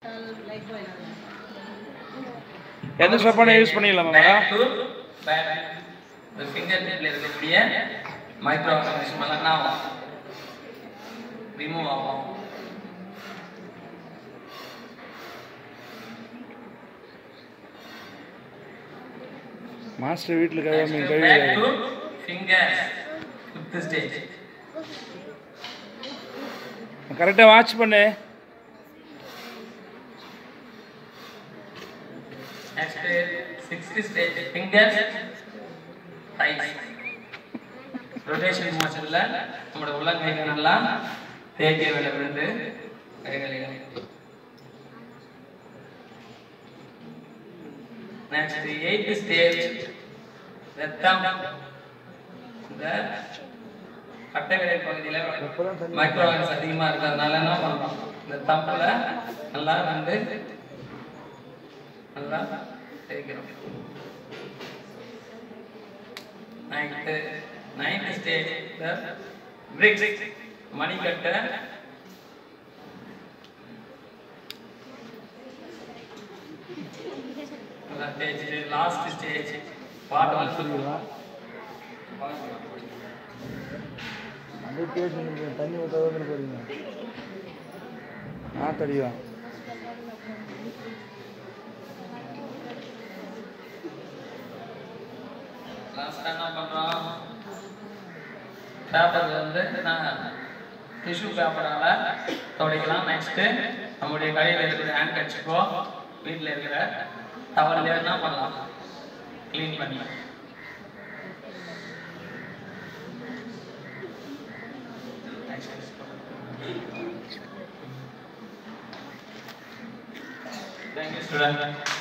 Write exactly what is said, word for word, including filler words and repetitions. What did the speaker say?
எந்த ஸ்டெப்பான யூஸ் பண்ணிடலாமா மேடம்? இந்த ஃபிங்கர் டிப்ல இருக்கக்கூடிய மைக்ரோ ஆர்கனிசம் எல்லாம் என்ன ஆகும்? ரிமூவ் ஆகும். மாஸ்டர் வீட்ல கழுவி கழுவி ஃபிங்கர்ஸ் ஃபிஃப்த் ஸ்டேஜ். கரெக்டா வாட்ச் பண்ணு. Next sixth stage fingers thighs. Rotation motion la நம்மட உள்ளங்கைகள் நல்லா தேய்க்க வேண்டும் கைகளை. Next eighth stage the thumb. இந்த கட்டைவிரல் பகுதியில மைக்ரோ ஆர்கன்ஸ் அதிகமா இருக்கிறதுனால என்ன பண்றோம்? இந்த தம்புல நல்லா வந்து நல்லா தேய்க்கிறோம். ninth ninth stage the bricks மணிக்கட்டை நல்லா தேய்ச்சிட்டு லாஸ்ட் ஸ்டேஜ் பாட் வந்து தண்ணி ஊற்ற போறீங்க. ஆ தெரியும். லாஸ்டா என்ன பண்றோம்? பேப்பர் வந்து நான் டிஷ்யூ பேப்பரால துடைக்கலாம். நெக்ஸ்ட் நம்முடைய கையில் இருக்கிற ஹேண்ட் கட்சிக்கோ வீட்டில் இருக்கிற டவல்ல என்ன பண்ணலாம்? கிளீன் பண்ணி Thank you, student.